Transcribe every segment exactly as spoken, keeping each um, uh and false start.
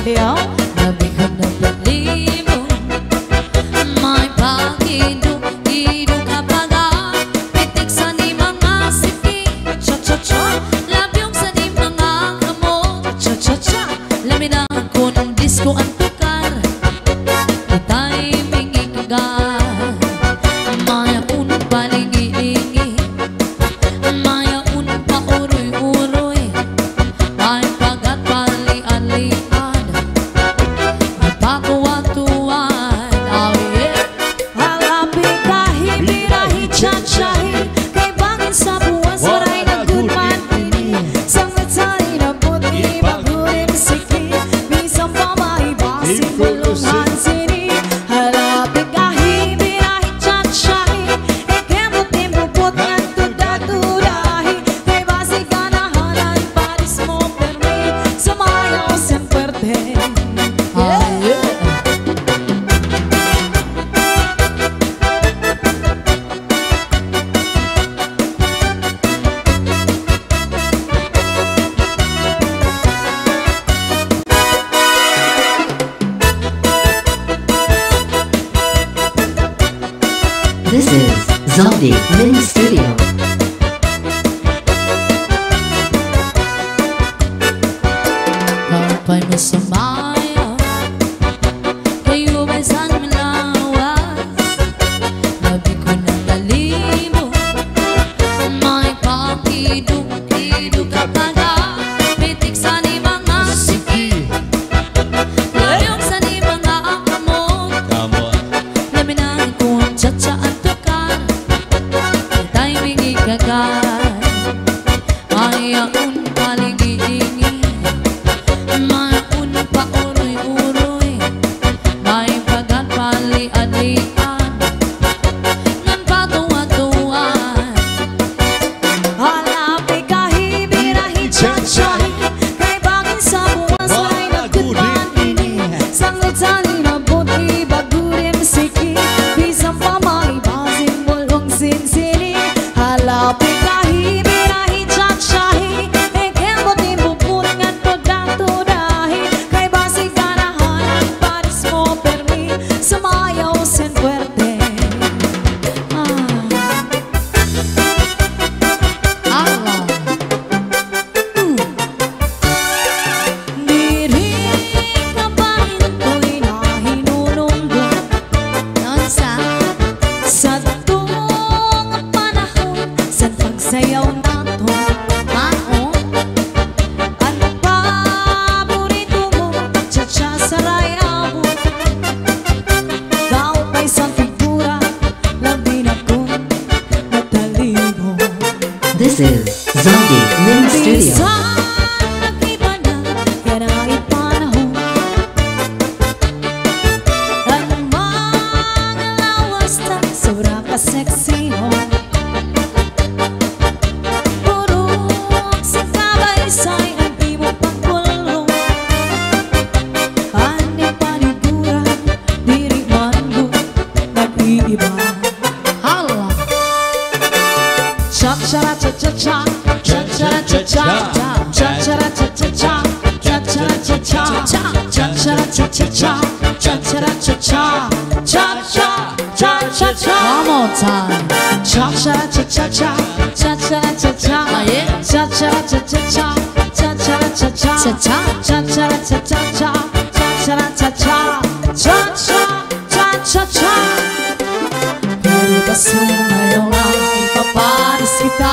Yo, lebih kena berlimu, may pag-idong idong kapaga, pitik sa di mga siki, cha cha cha, labyong sa di mga kamot, cha cha cha, laminang ko ng disco ang tukar, itay mingikigar, maya unang paligi-ligi, maya unang pauroy-uroy, may pagat pali-alian. Pakuwatuan, oh yeah. Halapi kahit birahi chachahi, kay bangin sa buwan saray na gudman ini. Sangat sari na puti bagurin siki, bisang pamahibasin bulungan sini. Halapi kahit birahi chachahi, ikemot imupot nga tuda-tudahi, kay basi ganahanan paris mo permi, sumayaw semperte. This is Zombie Mini Studio. Kapay mo sumayaw, kayo ba'y saan malawas? Labi ko ng talimo, may pakiduk-iduk kapaga, pitik sa ni mga siki, layong sa ni mga kamot, laminang ko ang tsa-tsa ang tukar, itay mingigagar, mayaon paligi-ingi, maun pa uroy-uroy, may pagat pali-alian, ngan patuwa-tuwan. Halapi kahit birahi chachahi, kay bangin sa buwan saray na gudman ini. Sangot sali na puti bagurim siki, bisang pamahibasin bulong sinsini. Halapi kahit birahi chachahi, ikemot imuput nga tuda-tudahi, kay basi ganahanan paris mo permi, sumayaw sen puerte. Ah. Diri ka bangin ko'y nahinulunggo, nonsa sa tuong panahon, sa pagsayaw nato, mao ang paborito mo, cha-cha saray abo, daw pa'y sa figura, labi na kong natalimo. This is Zombie Mini Studio. Bisang nag-iba na ganay panahon, ang mga lawas na sobra ka-sexy ho, puro sa kabaysay ang di mo pagkulong, ani panigura, diri man mo nag-iiba. Hala! Cha-cha-cha-cha-cha, cha-cha-cha-cha-cha, cha-cha-cha-cha-cha, cha-cha-cha-cha-cha, cha-cha-cha-cha-cha, cha-cha-cha-cha, cha-cha-cha-cha-cha. One more time. Cha-cha-cha-cha-cha, cha-cha-cha-cha, cha-cha-cha-cha-cha, cha-cha-cha-cha, cha-cha-cha-cha-cha, cha-cha-cha-cha, cha-cha-cha-cha. Pero baso ngayon ay ipaparis kita.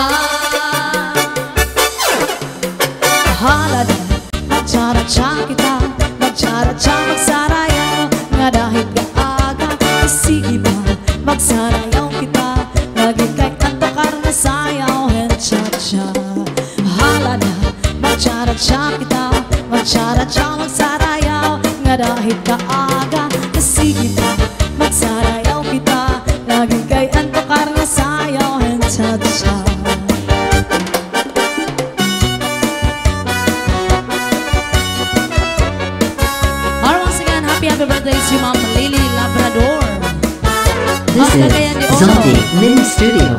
Bahala na, magtsara-tsa kita, magtsara-tsa, magsarayaw, nga dahil kaaga, sige ba, magsarayaw kita, lagi kay antokar na sayaw, and cha-cha. Bahala na, magtsara-tsa kita, magtsara-tsa, magsarayaw, nga dahil kaaga, sige ba, magsarayaw kita, lagi kay antokar na sayaw, and cha-cha. Happy birthday si Ma'am Lily Labrador. This is Zombie Mini Studio.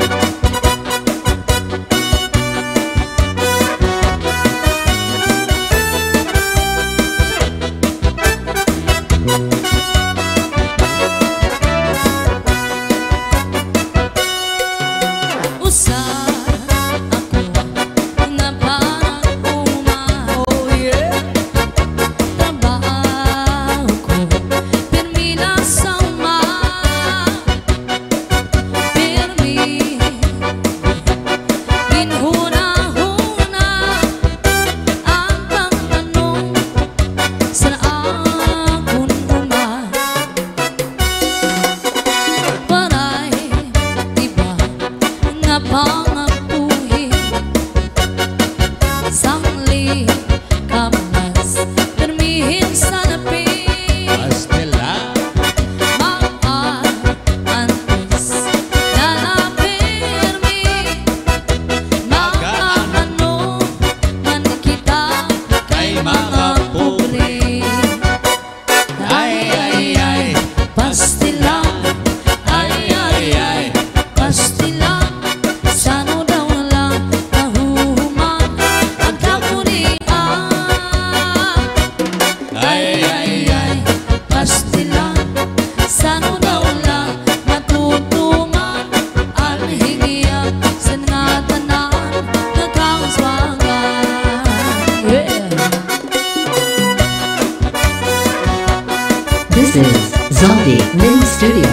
This is Zombie Mini Studio.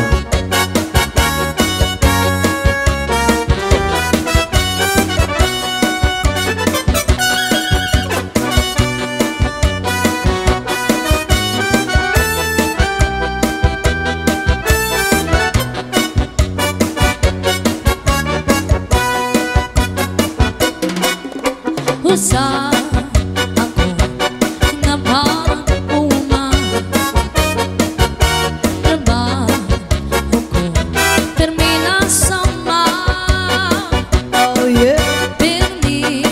Usah aku ngabang uma Rebah hukum termina sama Oh yeah Birni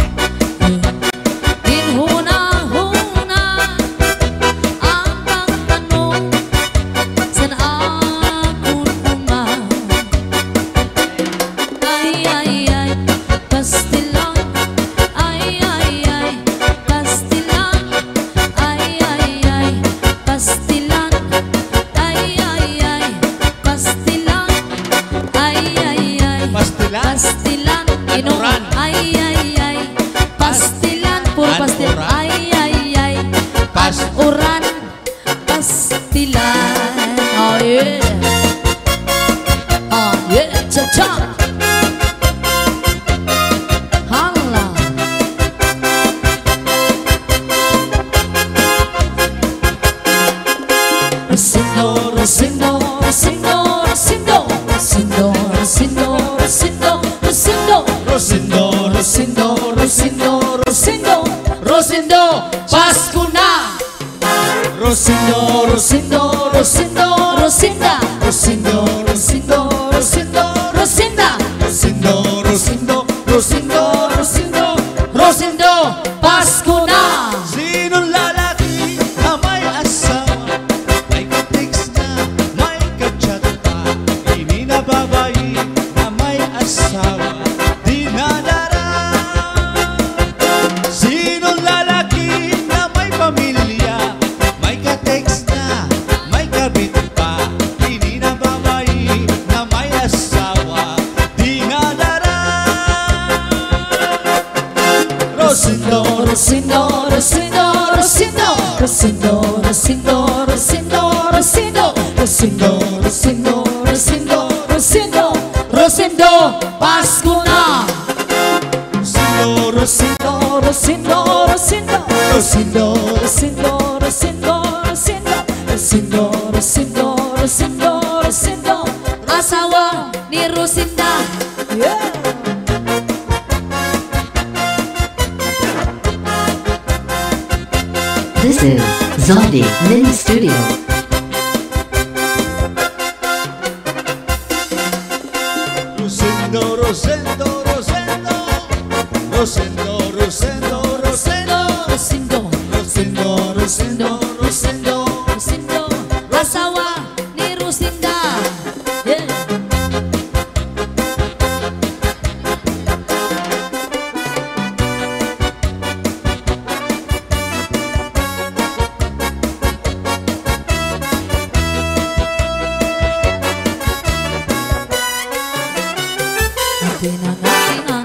Bin huna-huna Ambang tanong San akun uma Ay ay ay pastilan Pastilan, inuran, ay ay ay, pastilan, puro pastilan, ay ay ay, pasuran, pastilan, oh yeah, oh yeah, cha-cha, hala, Rosindo, Rosindo, Rosindo, Rosindo, Rosindo, Rosindo. Rosindo, Rosindo, Rosindo, Rosindo, Rosindo, Paskuna. Rosindo, Rosindo, Rosindo, Rosinda. Rosindo, Rosindo, Rosindo, Rosinda. Rosindo, Rosindo, Rosindo, Rosindo, Rosindo, Paskuna. Sinong lalaki na may asawa, may ka-text na, may ka-chat pa, hindi na babae na may asawa. Sinong lalaki na may pamilya, may ka-text na, may kabit pa, hindi na babae na may asawa, di nadara. Rosindo, Rosindo, Rosindo, Rosindo, Rosindo, Rosindo, Rosindo, Rosindo, Rosindo, Rosindo, Rosindo, Rosindo, Rosindo, Paskuna. Rosindo, Rosindo, Rosindo, Rosindo, Rosindo, Rosindo, Rosindo, Rosindo, Rosindo, Rosindo, Rosindo, asawa ni Rosinda. Yeah. This is Zombie Mini Studio. Rosindo, Rosindo, Rosindo, Rosindo, Rosindo, Rosindo, Rosindo, Rosindo, Rosindo, Rosindo, Rosindo, asawa ni Rosinda. Yeah. Pinangatian-an,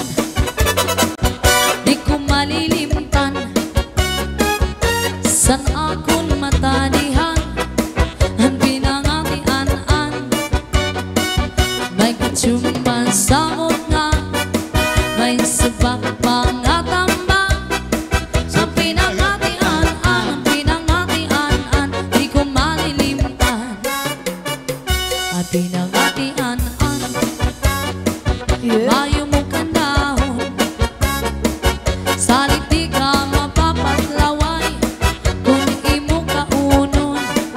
di ko malilimtan, san akon matadihan, ang pinangatian-an, may katsumban sa nga, may sabak pangatamba, ang pinangatian-an, ang pinangatian-an, di ko malilimtan, ang pinangatian-an. Mayo mo kandahon, salit di ka mapapatlaway, kung imo kaunon,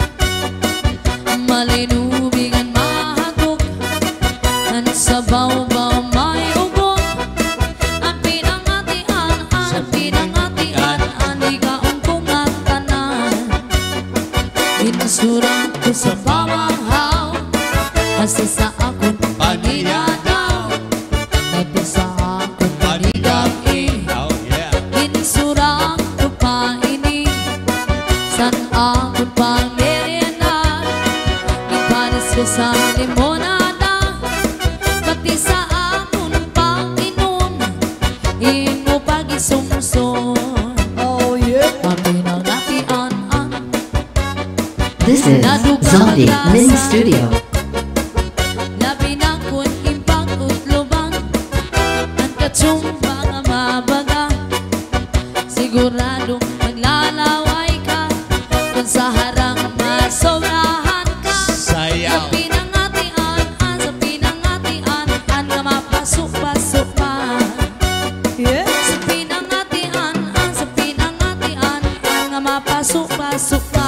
malinubigan mahagok, ang sabaw-baw may ugot, ang pinangatian, ang pinangatian, di ka ungkong at tanan, insurang ko sa pamanghaw, kasi sa akon panginadaw. Sa akong panigang eh, insurang ko pa ini, san akong pangmerienda, ipanis ko sa limonada, pati sa akong panginom, ino pag-isumson. Oh yeah. Ang pinangatian-an, This is Zaldi Mini Studio. Labi na kun impang utlubang ang katsumba nga mabaga. Siguradong maglalaway ka kung sa harang masobrahan ka. Sayaw. Sa pinangatian, an sa pinangatian, an nga mapasok-pasok pa. Yeah. Sa pinangatian, an sa pinangatian, an nga mapasok-pasok pa.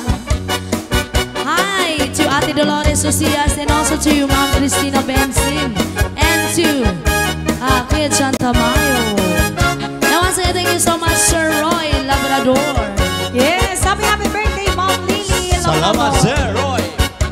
Hi to Ate Dolores Ocias and also to you, Ma'am Cristina Benson, and to uh, Kuya John Tamayo. Now once again, thank you so much, Sir Roy Labrador. Yes, happy happy birthday, Mom Lily. Salamat, Sir Roy.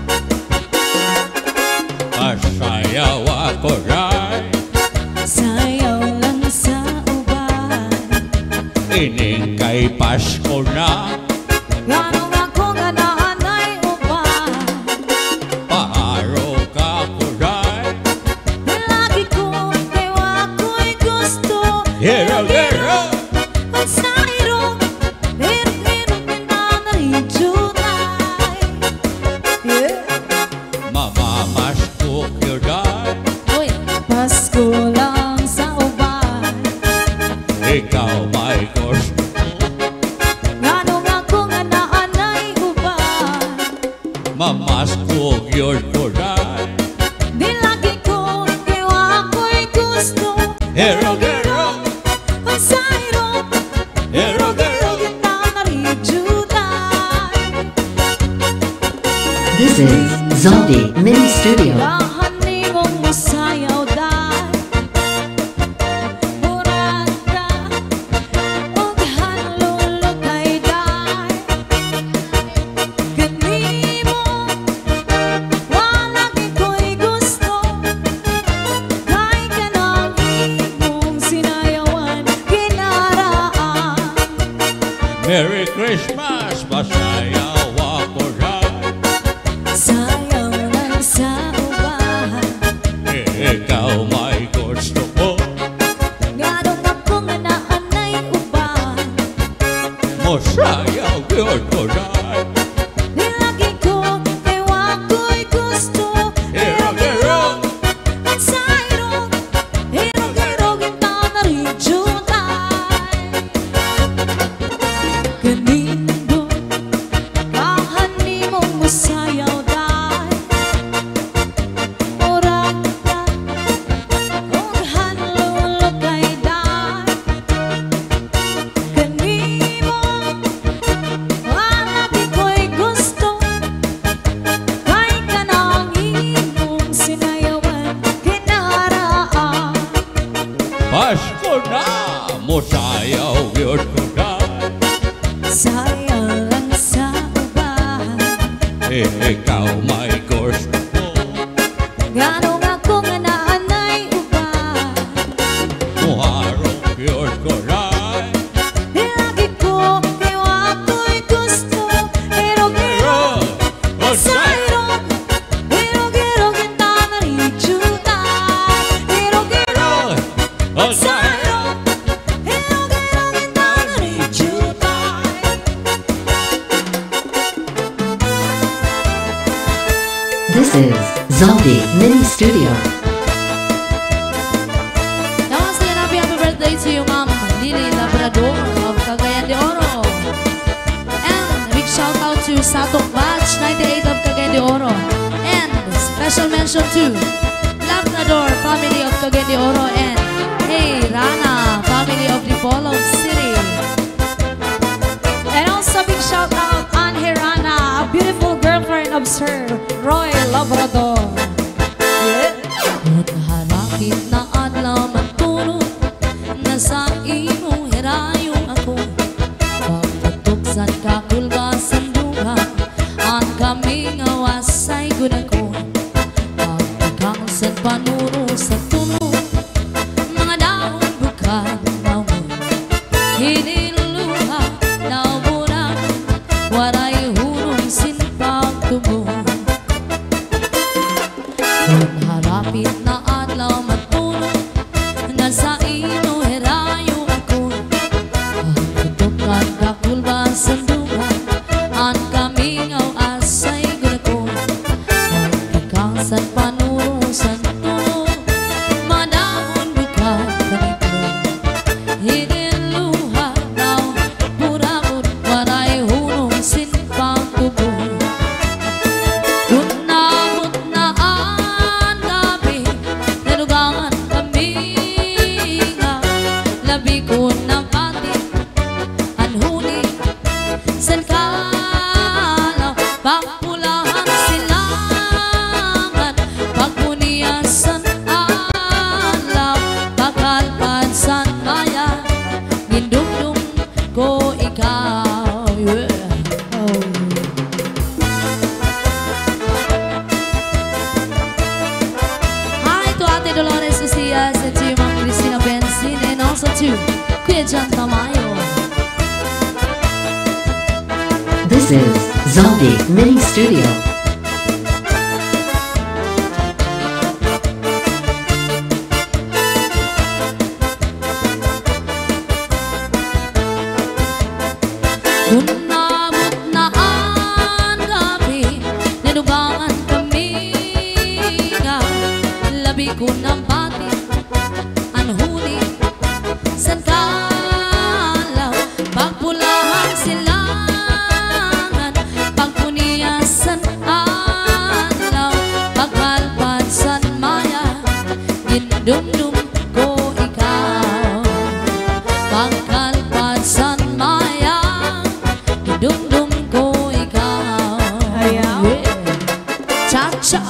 Pasayaw ako rin. Sayaw lang sa uban. Ining kay Pasko na. Ganong ako nga naanay uban. Paharo ka ko rin. Lagi ko kayo ako'y gusto. Hero, hero. At sa irong, hirap-hirap pinanaridyunay. Yeah. Mamamas ko rin. Uy, Pasko lang sa uban. Ikaw may gusto. Ganong ako nga naanay uban. Mamas ko yun ko rin. Di lagi ko kayo ako'y gusto. Hero, hero. At sa irong, Hero, hero. pinanaridyunay. This is Zaldi Mini Studio. Kahani mong masayaw dahil Murata og hanlulog kay dahil Kanimo wala ko'y gusto Kay kanang imong sinayawan kinaraan. Merry Christmas. Pasayaw ako rin. Sayaw lang sa uban. Ikaw may gusto ko. Ganong ako nga naanay uban. Masayaw yun ko rin. Di lagi ko kayo ako'y gusto. Hero, hero. At sa irong, hirog-hirog yung tanaridyunay. Kanino, kahani mong masayaw dahil Murag ka, og hanlulog kay dahil Kanimo, wala ko'y gusto Kay kanang imong sinayawan kinaraan. Pasko na. Masayaw yun ko rin. Sayang lang sa uban. Ikaw may gusto ko. Ganong ako nga naanay uban. Muharong yun ko rin. Di lagi ko kayo ako'y gusto. Hirog-hirog sa irong, hirog-hirog yung tanaridyunay. Hirog-hirog sa irong, hirog-hirog yung tanaridyunay. This is Zaldi Mini Studio. Now, once again, happy happy birthday to you, Ma'am Lily Labrador of Cagayan de Oro. And a big shout out to Satong Batch ninety-eight of Cagayan de Oro. And special mention to Labrador family of Cagayan de Oro and Hey Rana family of Dipolog City. And also big shout out on Hirana, a beautiful girlfriend of Sir Roy Labrador. Yeah. At harapit na adlaw matulog na sa imong hirayong ako. Pagpatuksan ka kulba sa duha, ang kaming awasay gud ako. Pagpagkang sa panuro sa tunog, mga daon bukad mawon. Hiniluluha na muna, waray hunong sinpag tubo. Kung harapit na adlaw matulog na sa ino herayo ako. Pagtutukan ka kulba sa duha, ang kaming awas Jan Tamayo. This is Zaldi Mini Studio. Kunabot na ang gabi, nanugangan kami nga, labi ko ng pati, ang huli, san kalaw, pagpulahan silangan, pagpuniyasan alaw, paghalpad san maya, gindumdum ko ikaw, paghalpad san maya, dum-dum ko ikaw. Ayaw. Yeah. Cha-cha.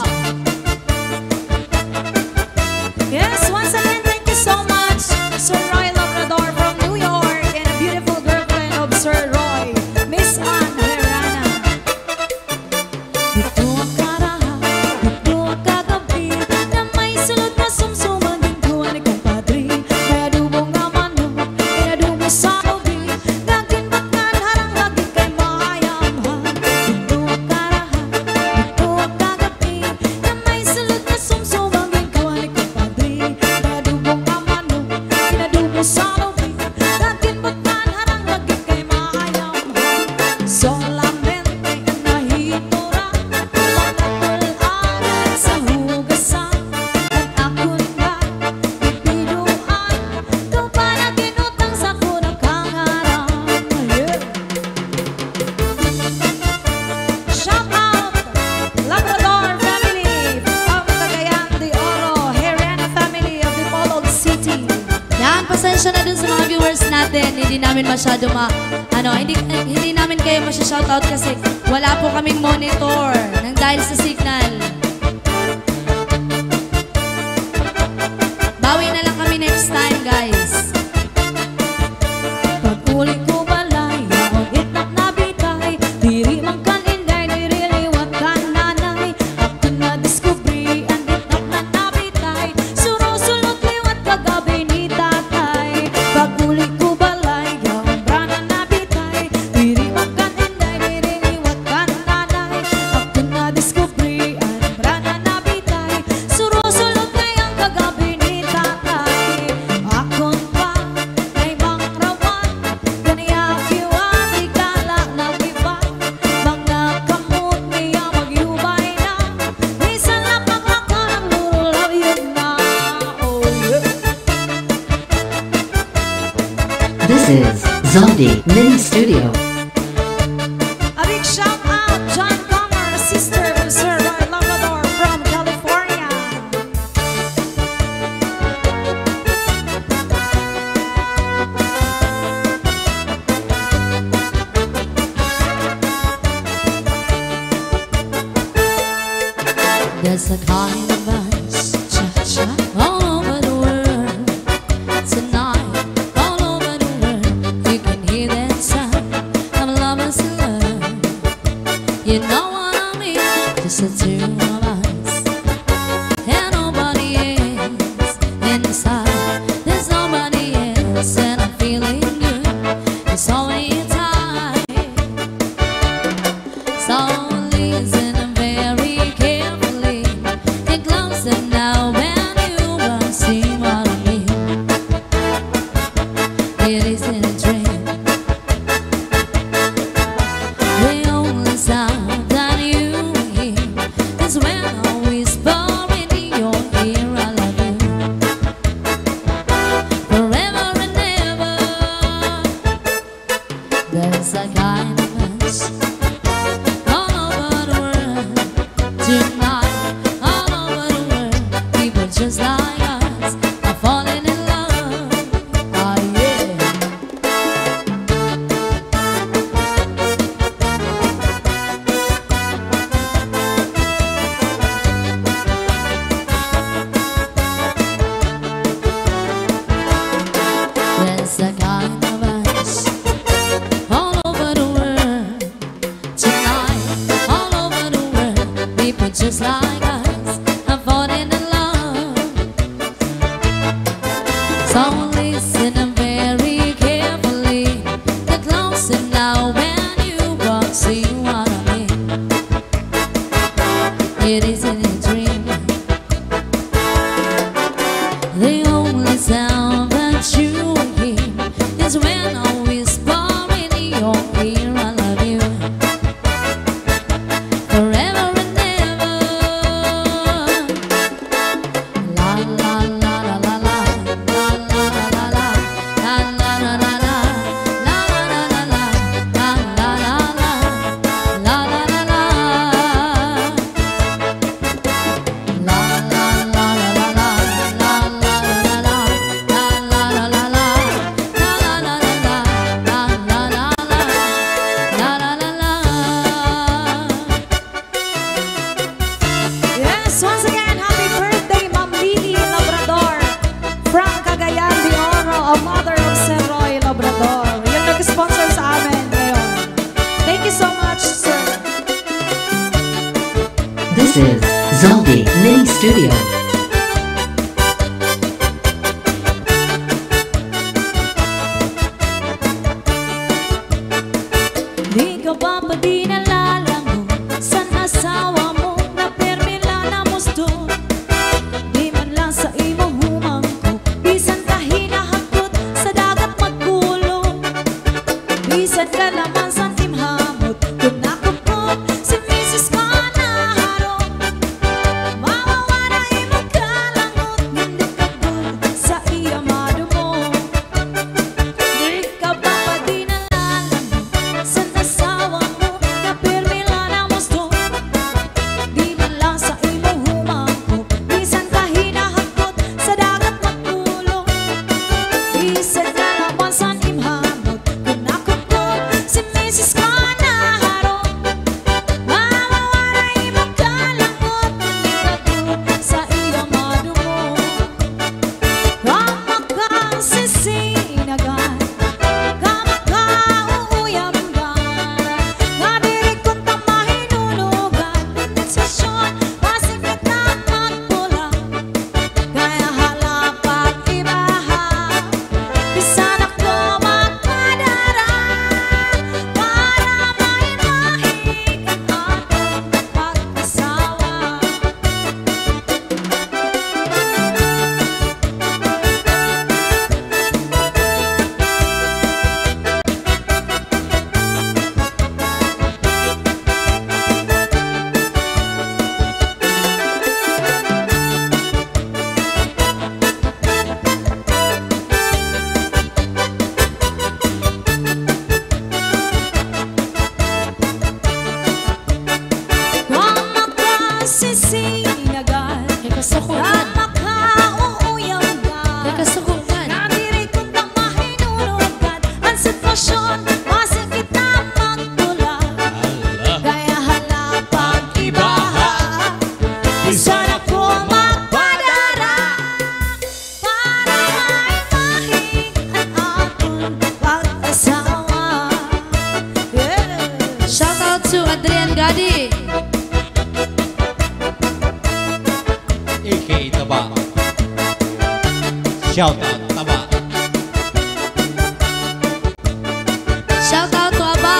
Yes, once again, thank you so much, Sir Roy Labrador from New York, and a beautiful girlfriend of Sir Roy, Miss Ann Herrana. Dito ang karaha, dito ang kagabi, na may sulod na sumsumang gintuan ni kumpadre. Kaya dubong nga manok, kaya dubo sa ubi, naging bakal harang lagi kay mayamhan. Dito ang karaha, dito ang kagabi, na may sulod na sumsumang gintuan ni kumpadre. Kaya dubong nga manok, kaya dubo sa ubi, naging bakal harang lagi kay mayamhan. Solamente nahitura, pagkatularan sa hugasan, at ako na bibiluan, ikaw pa na ginutang sa kunang kangarang. Shout out, Labrador family of Cagayan de Oro, Herrana family of Dipolog City. Yan, pasensya na dun sa mga viewers natin. Hindi namin masyado ma... Ano, hindi, hindi namin kayo masya-shoutout kasi wala po kaming monitor nang dahil sa signal. Bawi na lang kami next time, guys. Pag-uli ko balay, ang itak na bitay, diri man kan inday, diri liwat kan nanay. Ako na diskubri, ang itak na nabitay, suro-sulot liwat kagabi ni tatay. Pag-uli ko balay, ang brana na bitay, diri man kan inday, diri liwat kan nanay. Ako na diskubri, ang brana na bitay, suro-sulot ngayong kagabi ni tatay. Akon pa kay Mang Rawan, kaniya kiwan, ikala na iba, mga kamot niya magyubay na, minsan na paglakang lulaw yun na. Oh yeah. This is Zaldi Mini Studio. A big shout out, John Comer, sister of Sir Roy Labrador from California. There's a kind of us, cha-cha, all over the world. Tonight, all over the world, you can hear that sound of lovers in love. You know what I mean? Just the two of us, and nobody else inside. There's nobody else, and I'm feeling good. It's only time. So listen very carefully. Get closer now when you will see what I mean. It isn't a dream. The only sound that you hear is when I whisper in your ear, I love you forever and ever. There's a kind of us all over the world tonight, all over the world. People just like us are falling in love. Oh yeah. There's a kind of us all over the world tonight, all over the world. People just like us are falling in love. So listen very carefully. This is Zaldi Mini Studio. Di ka ba pa di nalalango sa asawa mo na permila na musto? Di man lang sa imo humangko, bisan ka hinahakot sa dagat magkulong. Bisan ka naman sa timhamot, kung nakupot si misis ka na harong. Mawawala imo kalangot, hindi ka ba sa iyamado mo? Di ka ba pa di nalalango sa asawa mo na permila na musto? Di man lang sa imo humangko, bisan ka hinahakot sa dagat magkulong. Bisan ka naman sa imhamot, kung nakupot si misis ka na harong. Mawawala imo kalangot, hindi ka doon sa iyamado mo. Kama kang sisinagan, kama ka uuyamgan, nga diri kong tamahinunugan, sensasyon, masikip na magpula, kaya halapag ibaha, bisan ako magpadara, para maimahig ang ating pag-asawa. Kama ka sisinagan, Kasukulan. kama ka uuyamgan, Kasukulan. nadiri kong tamahinunugan, ang sitwasyon, masikip na magtula, kaya halapag ibaha, bisan ako magpadara, para maimahig ang ating pag-asawa. Yeah. Shout out to Adrian Gadi. A K A Taba. Shout out, Taba. Shout out to Aba.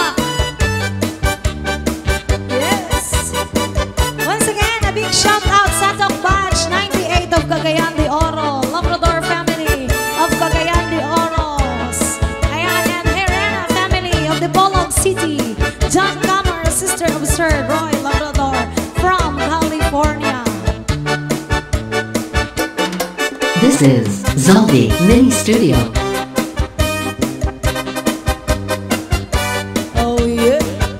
Yes. Once again, a big shout out sa Tok Batch ninety-eight of Cagayan de Oro, Labrador family of Cagayan de Oros. Ayan, and Herrera family of the Bolog City. John Camer, sister of Sir Roy Labrador from California. This is Zaldi Mini Studio. Oh yeah.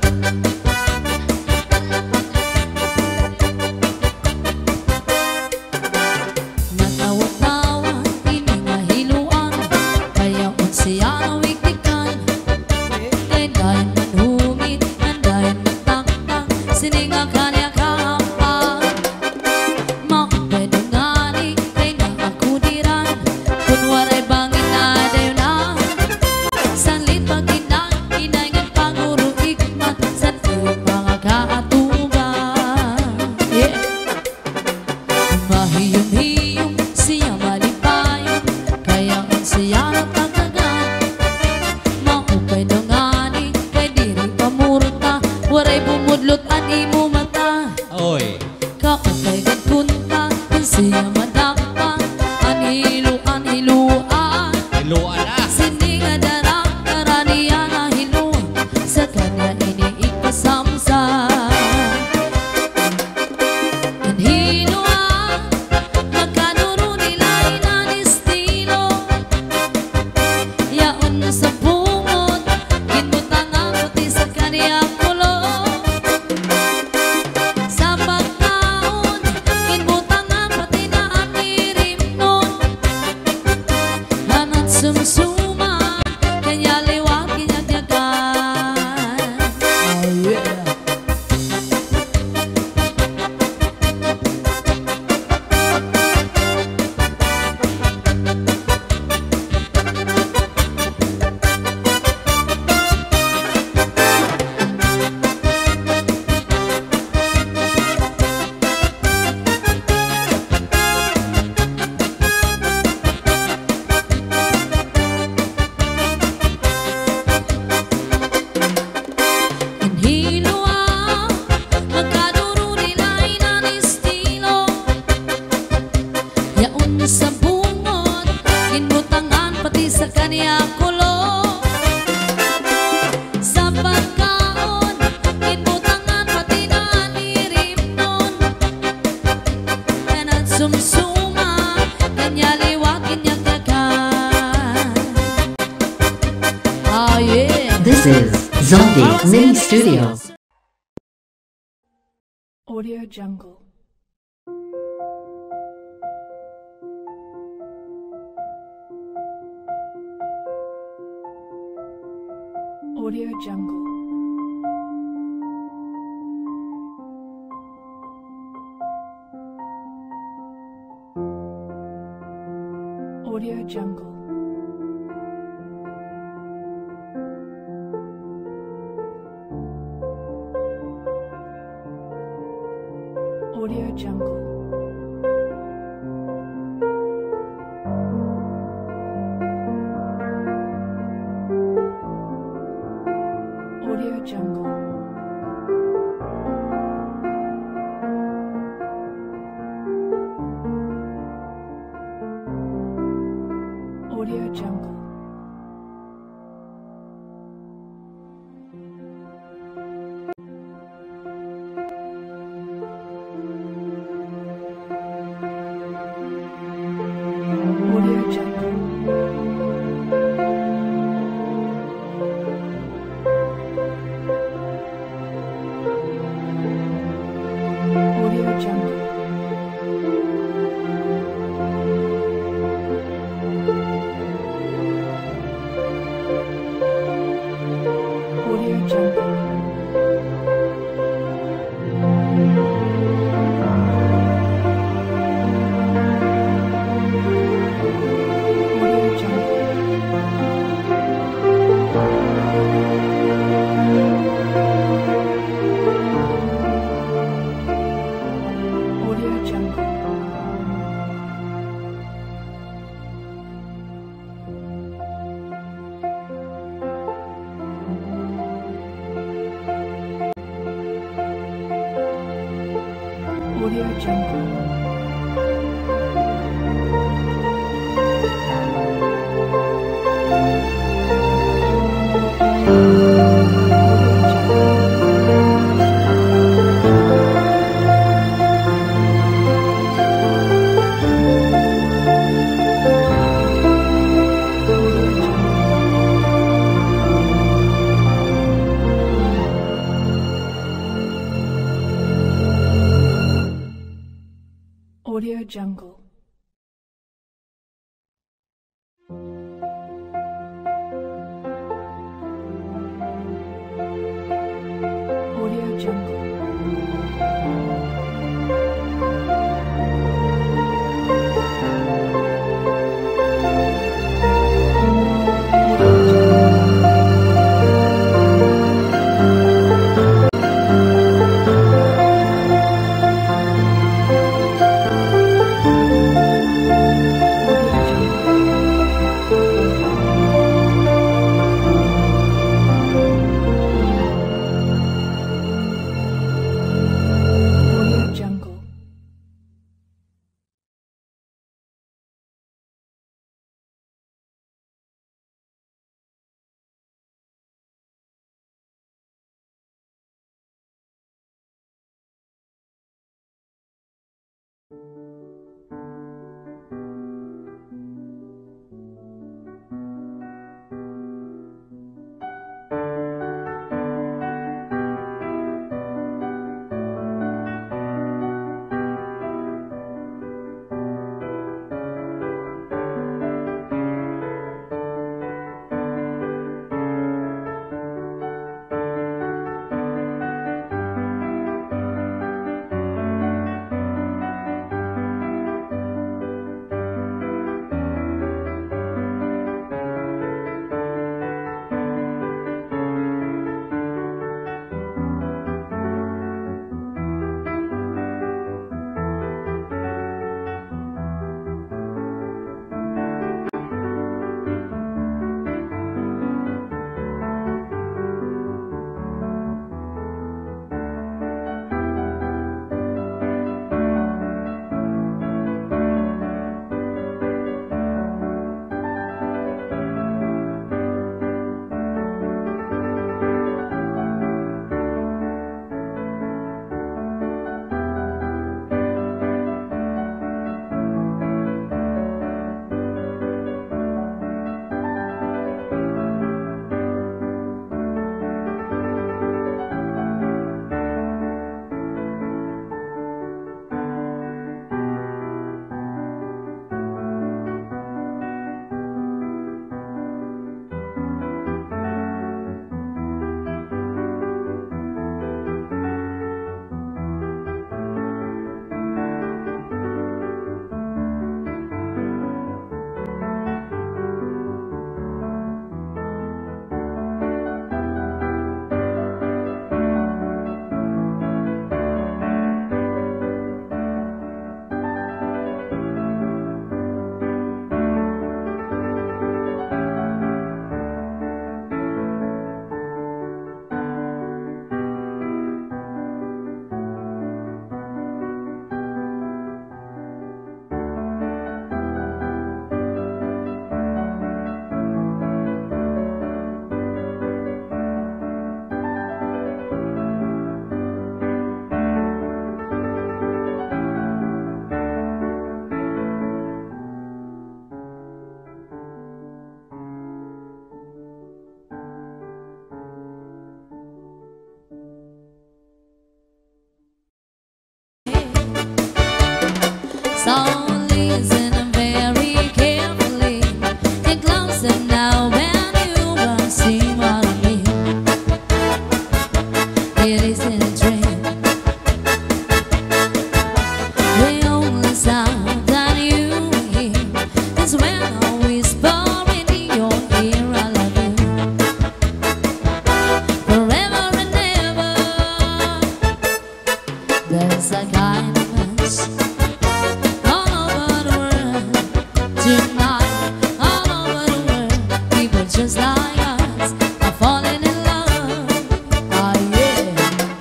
Natawa-tawa, hininga-hiluan, kaya unsiya na wiktikan. Kay dahin manhumit, nandahin magtaktak, sininga kanya kahampan. Makapedungani, kay nakakudiran, kung waray bangin na dayo na. Sanlit pag-inang, inayngan pangurukikman, sa tuyong mga kaatuban. Yeah. Mahiyong-hiyong siya malipayon, kaya ang siya natagagan. Maupay dongani, kay diri pamurta, waray bumudlot an imo mata. Oy. Kaupay gagkunta, ang siya madakpa, anhilo anhiluan. Iluan na. Sininga darang karaniya na hilo, sa kanya iniipasamsa. Anhiluan, magkanuro nila inan estilo. Yaon sa bungot, ginbutang ang puti sa kanya kulo. Mini Studio. Audio Jungle. Audio Jungle. Audio Jungle. Audio Jungle. Audio Jungle. Audio Jungle. Audio Jungle. Audio Jungle. Audio Jungle. Audio Jungle. Audio Jungle. Audio Jungle. Audio Jungle. Audio Jungle. is in a dream. The only sound that you hear is when I whisper in your ear, I love you forever and ever. There's a kind of us all over the world tonight, all over the world. People just like us are falling in love. Oh yeah.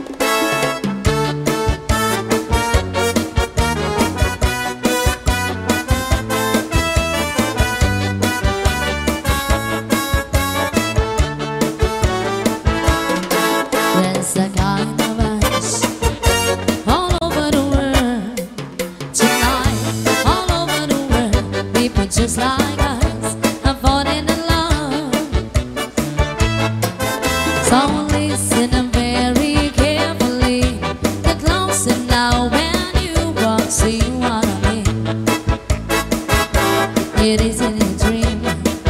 There's a kind of us all over the world tonight, all over the world. People just like us are falling in love. So listen very carefully. Get closer now when you walk, see what I mean. It isn't a dream.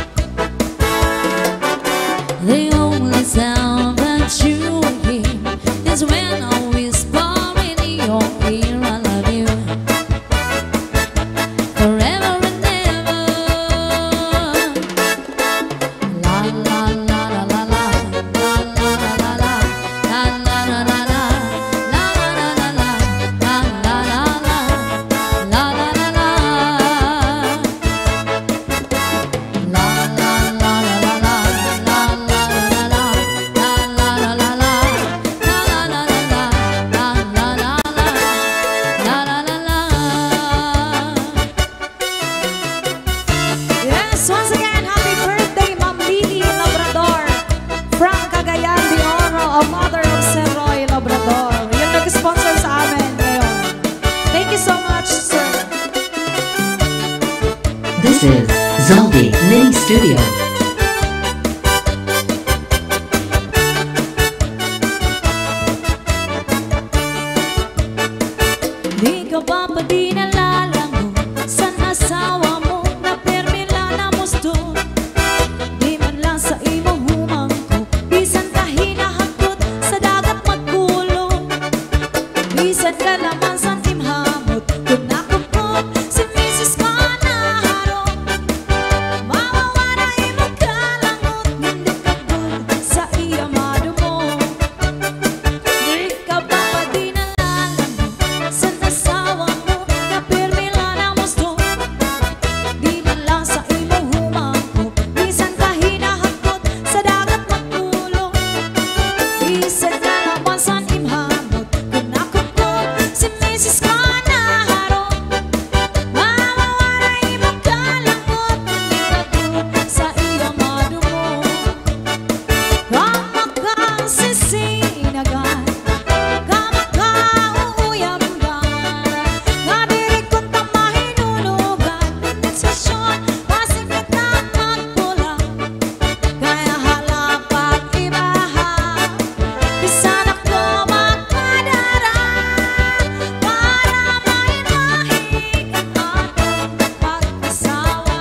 The only sound that you hear is when I whisper in your ear, I love you forever and ever. La la la la la la, la la la la la, la la la la la, la la la la la, la la la la, la la la la. Yes, once again, happy birthday, Ma'am Lily Labrador from Cagayan de Oro, a mother of Sir Roy Labrador. Yung nag-sponsor sa amin ngayon. Thank you so much, sir. This is Zaldi Mini Studio. Di ka ba pa di nalalango sa asawa mo na permila na musto? Di man lang sa imo humangko, bisan ka hinahakot sa dagat magkulong. Bisan ka laman sa timhamot, kung nakupot si misis ka na harong. Mawawala imo kalangot, hindi ka good sa iya madumo. Di ka ba pa di nalalango sa asawa mo na permila na musto? Di man lang sa imo humangko, bisan ka hinahakot sa dagat magkulong. Bisan ka laman sa imhamot, kung nakupot si misis ka na harong. Mawawala imo kalangot, hindi ka good sa iya madumo. Kama kang sisinagan, kama ka uuyamgan, nga diri ko ta mahinunugan. Intensasyon, masikip na magpula, kaya halapag ibaha. Bisan ako magpadara, para mahinahig ang atong pag-asawa.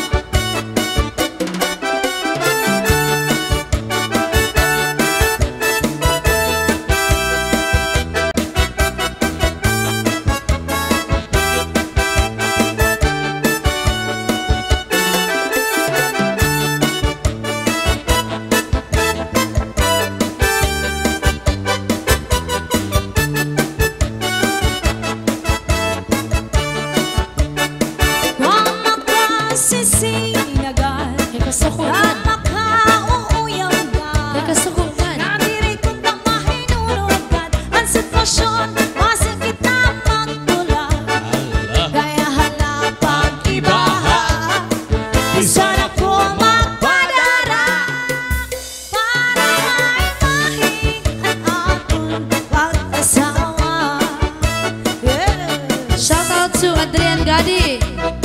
Kama ka sisinagan, Kasukuhan, kama ka uuyamgan, kasukuhan. nga diri ko ta mahinunugan. Ang sitwasyon, masikip na magpula, kaya halapag ibaha. Bisan ako magpadara, para maimahig ang atong pag-asawa. Yeah. Shout out to Adrian Gadi.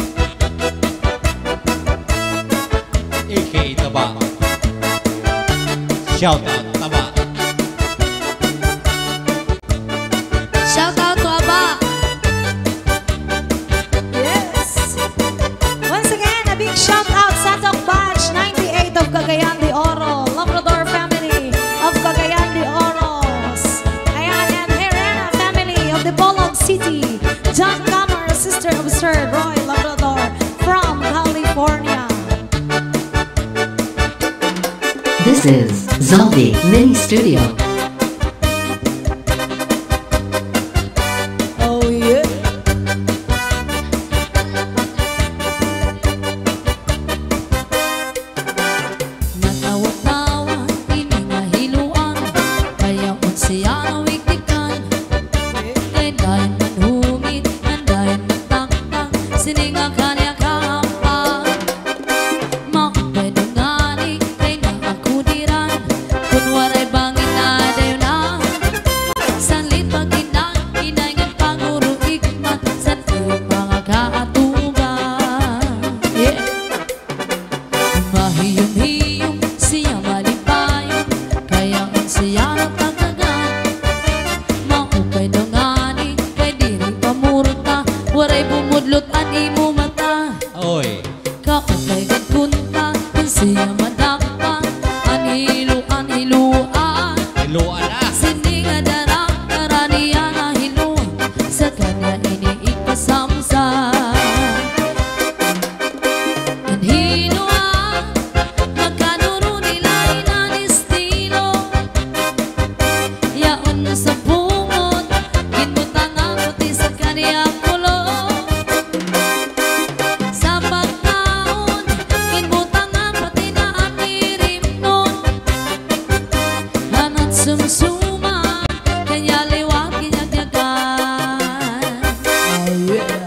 A K Taba. Shout out, Taba. Shout out to Aba. Yes. Once again, a big shout out Santok Batch ninety-eight of Cagayan de Oro, Labrador family of Cagayan de Oro. John Cameron, sister of Sir Roy Labrador from California. This is Zaldi Mini Studio. Oh yeah. Natawa-tawa, iningahiluan, kaya unsiya ang wiktikan. Kay dahin manhumit, andahin mataktak, sininga kanya kahampan. Makapay dungani, kay nakakudiran, kunwaray bangin na dayo na. Sanlit pagkinang, inayngan panguro ikmat, sa tuyong mga kaatuban. Yeah. Mahiyong-hiyong siya malipayon, kaya ang siya natagagan. Maupay daw ngani, kay diri pamurta, waray bumudlot an imo mata. Oy. Kaupay gagkunta, ang siya madakpa, anhilo anhiluan. Iluan na. Sininga darang karaniya na hilo, sa kanya iniikasamsa. Anhiluan, magkanuro nila inan estilo. Yaon sa bungot, kinbutang ang puti sa kanya kulo. Sa pagkaon, kinbutang ang pati na anirim nun. Hanat sumsuman, kanya liwag kinagyagan. Oh yeah.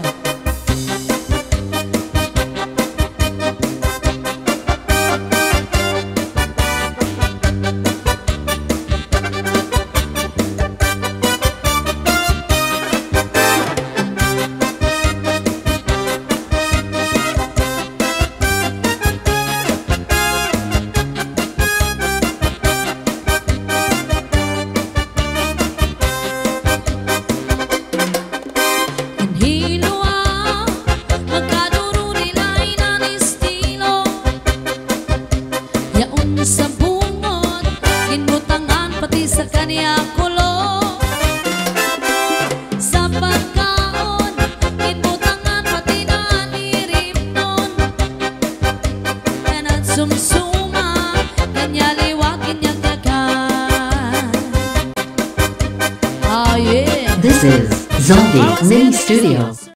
Anhiluan, magkanuro nila inan estilo. Yaon sa bungot, kinbutangan pati sa kanya kulo. Sa pagkaon, kinbutangan pati na anirim nun. Kanat sumsuma, kanya liwag kinyagyagan. Oh yeah. This is Zaldi Mini Studio.